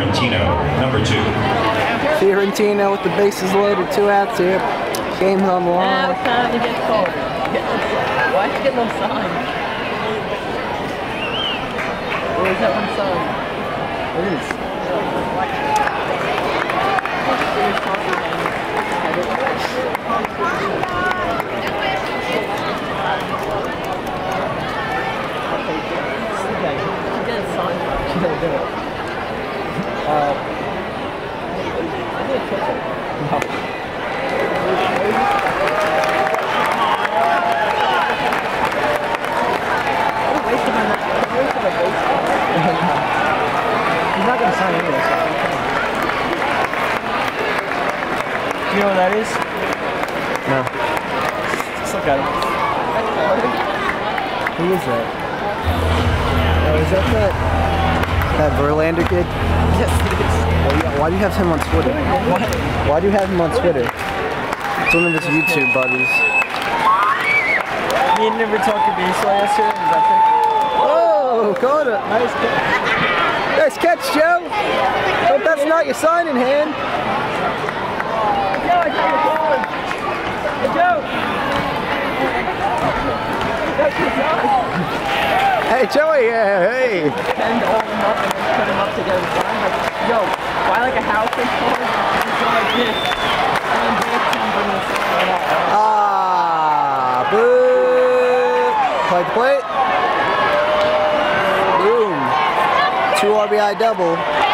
Fiorentino, number 2. Fiorentino with the bases loaded, 2 outs here. Game's on the line. Now it's time to get called. Why did you get no sign? Where's that one sign? It is. He's not going to sign anyway, so you know what that is? No. Just look at him. Who is that? Oh, is that that Verlander kid? Yes, it is. Oh, yeah. Why do you have him on Twitter? What? Why do you have him on Twitter? It's one of his YouTube buddies. Me and him were talking baseball yesterday. Is that it? Oh, caught it. Nice catch. Nice catch, Joe. Hope that's not your signing hand. Joe, I got your phone. Hey, Joe. That's your sign. Hey, Joey, hey. Send all of them up and then put them up together. Like, yo, why like a house is called? It's go like this. And then this and bring this right up. Ah, boo. Play the plate. Boom. 2 RBI double.